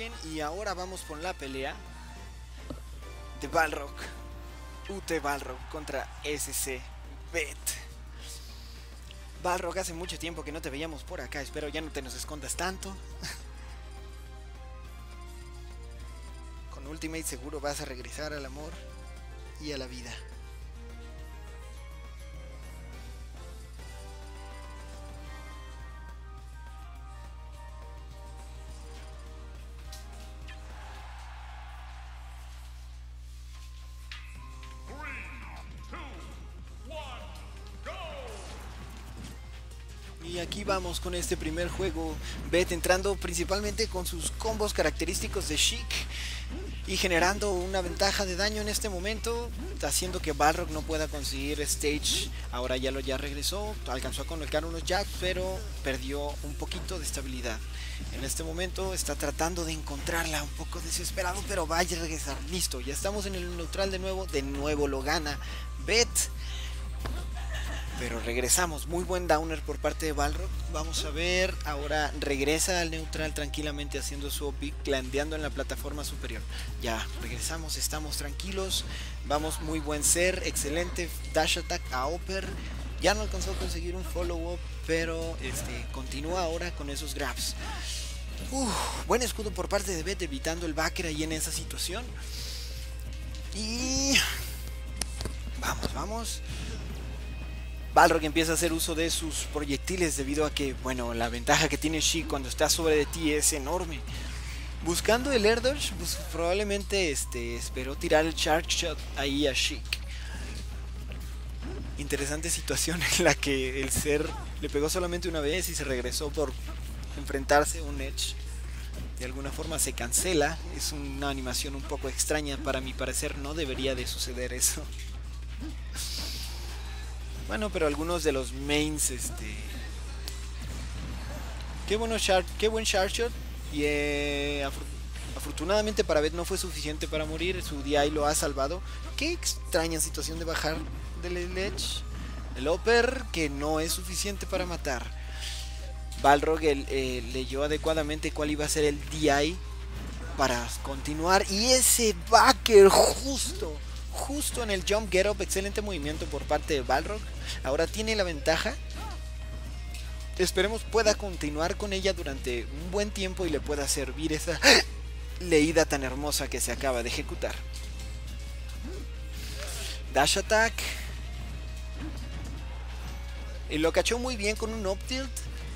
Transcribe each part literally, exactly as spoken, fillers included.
bien, y ahora vamos con la pelea de Balrog, U T Balrog contra S C Bet. Balrog, hace mucho tiempo que no te veíamos por acá, espero ya no te nos escondas tanto. Con Ultimate seguro vas a regresar al amor y a la vida. Y aquí vamos con este primer juego, Bet entrando principalmente con sus combos característicos de Sheik y generando una ventaja de daño en este momento, haciendo que Balrog no pueda conseguir stage. Ahora ya lo ya regresó, alcanzó a conectar unos jabs, pero perdió un poquito de estabilidad. En este momento está tratando de encontrarla, un poco desesperado, pero vaya a regresar. Listo, ya estamos en el neutral de nuevo, de nuevo lo gana Bet. Pero regresamos, muy buen downer por parte de Balrog. Vamos a ver, ahora regresa al neutral tranquilamente haciendo su O P, glandeando en la plataforma superior. Ya, regresamos, estamos tranquilos. Vamos, muy buen ser, excelente dash attack a Upper. Ya no alcanzó a conseguir un follow up, pero este, continúa ahora con esos grabs. Uf, buen escudo por parte de Bet, evitando el backer ahí en esa situación. Y... vamos, vamos. Balrog empieza a hacer uso de sus proyectiles debido a que, bueno, la ventaja que tiene Sheik cuando está sobre de ti es enorme. Buscando el air dodge, pues probablemente este, esperó tirar el charge shot ahí a Sheik. Interesante situación en la que el ser le pegó solamente una vez y se regresó por enfrentarse a un edge. De alguna forma se cancela, es una animación un poco extraña, para mi parecer no debería de suceder eso. Bueno, pero algunos de los mains, este... Qué, bueno char... Qué buen charge shot. Y eh, afor... afortunadamente para Bet no fue suficiente para morir. Su D I lo ha salvado. Qué extraña situación de bajar del edge. El upper que no es suficiente para matar. Balrog el, eh, leyó adecuadamente cuál iba a ser el D I para continuar. Y ese backer justo... Justo en el jump get up, excelente movimiento por parte de Balrog. Ahora tiene la ventaja. Esperemos pueda continuar con ella durante un buen tiempo y le pueda servir esa leída tan hermosa que se acaba de ejecutar. Dash attack. Y lo cachó muy bien con un up tilt.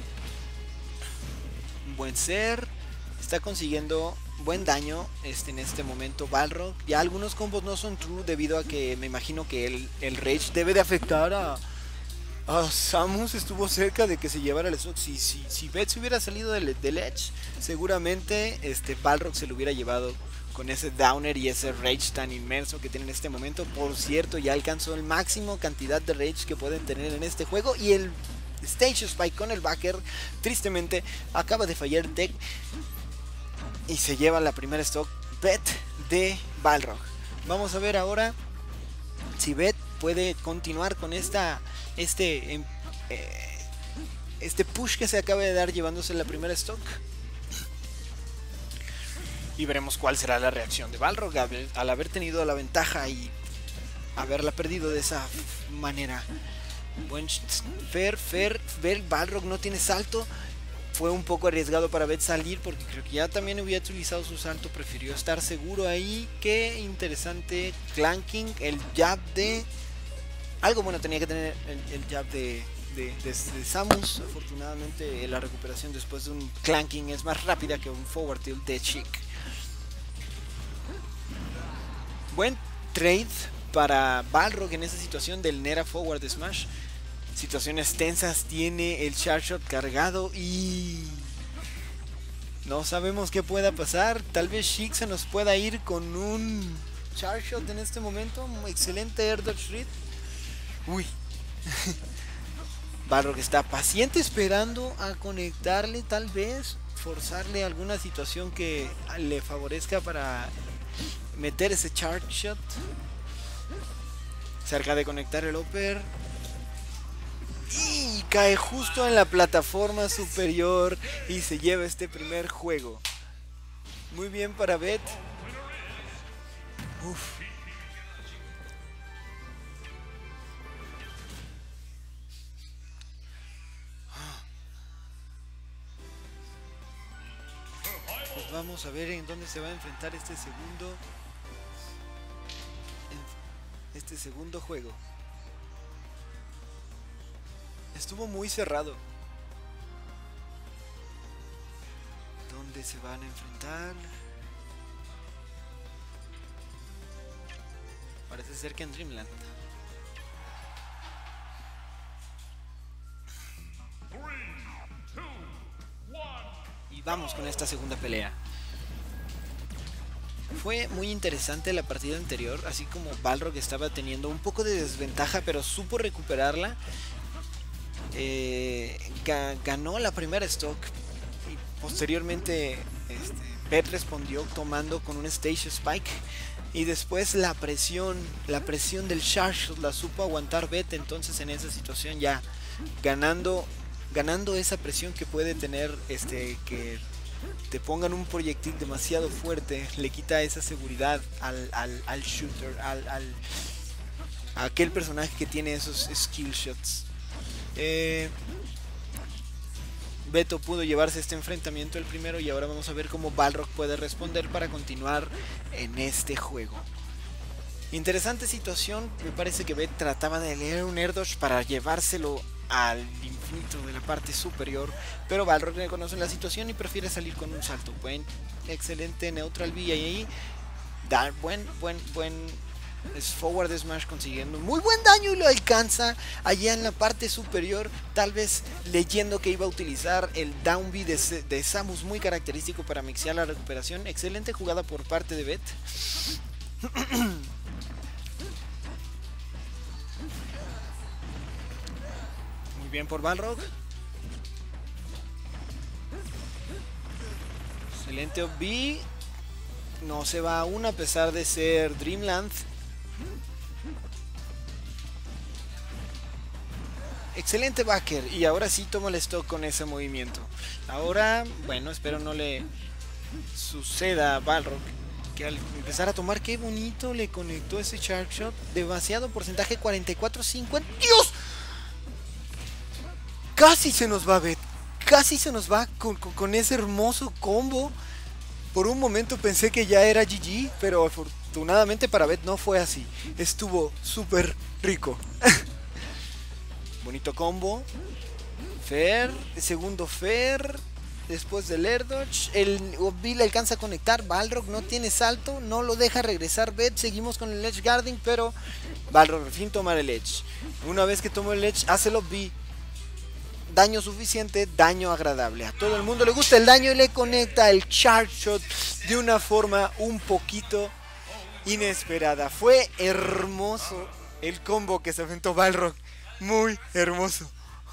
Un buen ser. Está consiguiendo buen daño este, en este momento Balrog. Ya algunos combos no son true debido a que me imagino que el, el rage debe de afectar a, a Samus. Estuvo cerca de que se llevara el stock. Si, si, si Bet se hubiera salido del, del edge, seguramente este, Balrog se lo hubiera llevado con ese downer y ese rage tan inmenso que tiene en este momento. Por cierto, ya alcanzó el máximo cantidad de rage que pueden tener en este juego. Y el stage spike con el backer tristemente acaba de fallar tech y se lleva la primera stock Bet de Balrog. Vamos a ver ahora si Bet puede continuar con esta este eh, este push que se acaba de dar llevándose la primera stock. Y veremos cuál será la reacción de Balrog al haber tenido la ventaja y haberla perdido de esa manera. Buen Fer, Fer, Fer, Balrog no tiene salto. Fue un poco arriesgado para Bet salir porque creo que ya también hubiera utilizado su salto. Prefirió estar seguro ahí. Qué interesante clanking. El jab de... Algo bueno tenía que tener el, el jab de, de, de, de Samus. Afortunadamente la recuperación después de un clanking es más rápida que un forward tilt de Sheik. Buen trade para Balrog en esa situación del Nera forward smash. Situaciones tensas, tiene el charge shot cargado y no sabemos qué pueda pasar. Tal vez Sheik se nos pueda ir con un charge shot en este momento. Excelente air dodge read. Uy. Balrog está paciente esperando a conectarle, tal vez forzarle alguna situación que le favorezca para meter ese charge shot. Cerca de conectar el upper. Y cae justo en la plataforma superior y se lleva este primer juego. Muy bien para Beth. Uf. Pues vamos a ver en dónde se va a enfrentar este segundo este segundo juego. Estuvo muy cerrado. ¿Dónde se van a enfrentar? Parece ser que en Dreamland. Y vamos con esta segunda pelea. Fue muy interesante la partida anterior, así como Balrog estaba teniendo un poco de desventaja, pero supo recuperarla. Eh, ga ganó la primera stock y posteriormente este, Beth respondió tomando con un Stage Spike. Y después la presión, la presión del Charge la supo aguantar Beth. Entonces en esa situación ya ganando, ganando esa presión que puede tener este que te pongan un proyectil demasiado fuerte, le quita esa seguridad al, al, al shooter, al, al a aquel personaje que tiene esos skill shots. Eh, Beto pudo llevarse este enfrentamiento el primero y ahora vamos a ver cómo Balrog puede responder para continuar en este juego. Interesante situación, me parece que Beth trataba de leer un air dodge para llevárselo al infinito de la parte superior, pero Balrog reconoce la situación y prefiere salir con un salto. Buen, excelente neutral B ahí, da buen, buen, buen es forward smash consiguiendo muy buen daño y lo alcanza allá en la parte superior, tal vez leyendo que iba a utilizar el down B de, de Samus, muy característico para mixear la recuperación. Excelente jugada por parte de Beth. Muy bien por Balrog. Excelente O B. No se va aún a pesar de ser Dreamland. Excelente backer, y ahora sí toma el stock con ese movimiento. Ahora, bueno, espero no le suceda a Balrog que al empezar a tomar, qué bonito le conectó ese Shark Shot. Demasiado porcentaje, cuarenta y cuatro cincuenta. ¡Dios! Casi se nos va Beth, casi se nos va con, con, con ese hermoso combo. Por un momento pensé que ya era G G, pero afortunadamente para Beth no fue así. Estuvo súper rico. Bonito combo. Fair, segundo Fair. Después del air dodge, el O B le alcanza a conectar. Balrog no tiene salto, no lo deja regresar Beth. Seguimos con el edge guarding, pero Balrog al fin toma el edge. Una vez que tomó el edge, hace el O B. Daño suficiente, daño agradable. A todo el mundo le gusta el daño y le conecta el charge shot de una forma un poquito inesperada. Fue hermoso el combo que se aventó Balrog. Muy hermoso.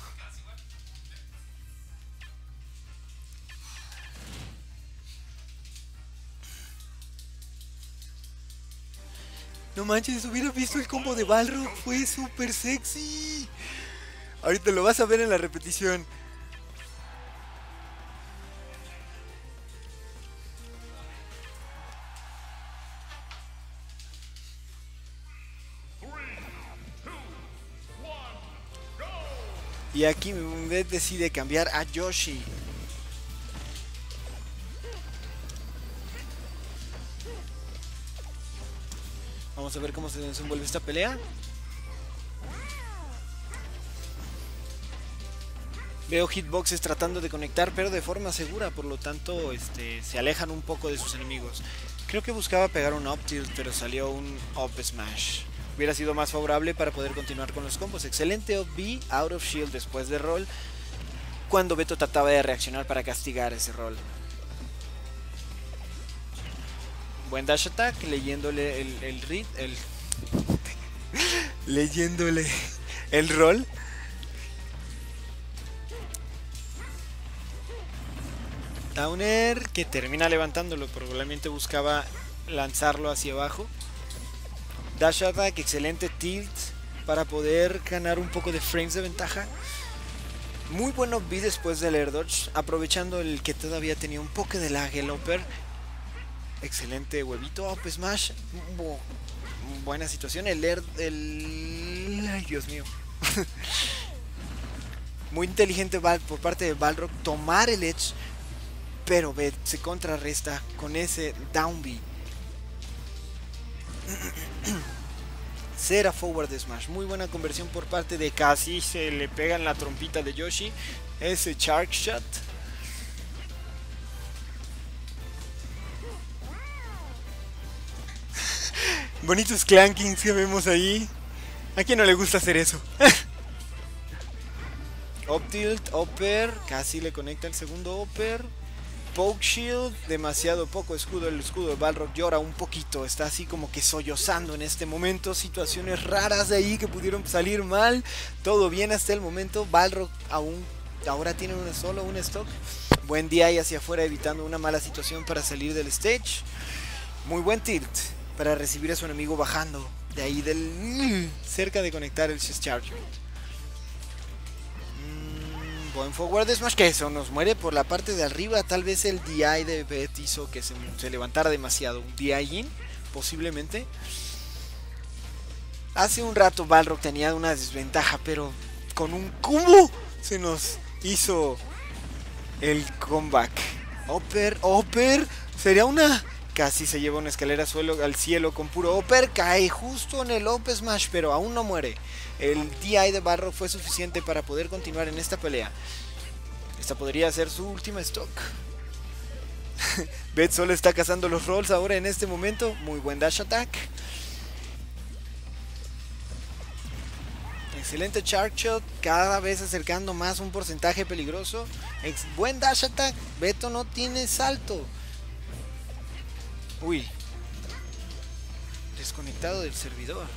No manches, hubiera visto el combo de Balrog. Fue súper sexy. Ahorita lo vas a ver en la repetición. Y aquí Beth decide cambiar a Yoshi. Vamos a ver cómo se desenvuelve esta pelea. Veo hitboxes tratando de conectar, pero de forma segura, por lo tanto este, se alejan un poco de sus enemigos. Creo que buscaba pegar un up tilt, pero salió un up smash. Hubiera sido más favorable para poder continuar con los combos. Excelente up B, out of shield después de roll, cuando Beto trataba de reaccionar para castigar ese roll. Buen dash attack, leyéndole el, el read, el... leyéndole el roll. Downer que termina levantándolo, probablemente buscaba lanzarlo hacia abajo. Dash attack, excelente tilt para poder ganar un poco de frames de ventaja. Muy buen up B después del air dodge, aprovechando el que todavía tenía un poco de lag el upper. Excelente huevito. Up smash. Bu- buena situación. El Air... El... Ay, Dios mío. Muy inteligente Val por parte de Balrog tomar el Edge. Pero ve, se contrarresta con ese down B. Será forward smash. Muy buena conversión por parte de Casi. Se le pega en la trompita de Yoshi. Ese Shark Shot. Bonitos clankings que vemos ahí. ¿A quién no le gusta hacer eso? Up tilt, upper. Casi le conecta el segundo upper. Poke shield, demasiado poco escudo. El escudo de Balrog llora un poquito. Está así como que sollozando en este momento. Situaciones raras de ahí que pudieron salir mal. Todo bien hasta el momento. Balrog aún ahora tiene un solo un stock. Buen D I hacia afuera, evitando una mala situación para salir del stage. Muy buen tilt para recibir a su enemigo bajando de ahí del cerca de conectar el Charger. Buen forward smash, que eso nos muere por la parte de arriba. Tal vez el D I de Beth hizo que se, se levantara demasiado. Un D I in, posiblemente. Hace un rato Balrog tenía una desventaja, pero con un combo se nos hizo el comeback. Upper, upper, sería una... Casi se lleva una escalera suelo, al cielo con puro upper. Cae justo en el up smash, pero aún no muere. El D I de Balrog fue suficiente para poder continuar en esta pelea. Esta podría ser su última stock. Beth solo está cazando los rolls ahora en este momento. Muy buen dash attack. Excelente Shark Shot. Cada vez acercando más un porcentaje peligroso. Ex buen dash attack. Beto no tiene salto. Uy. Desconectado del servidor.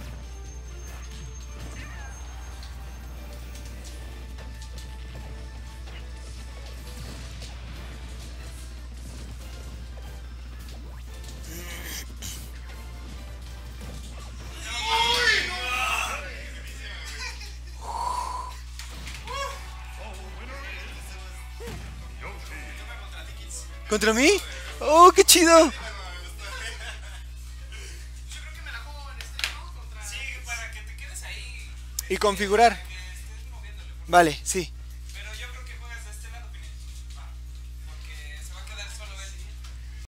¿Contra mí? ¡Oh, qué chido! Y configurar. Vale, sí.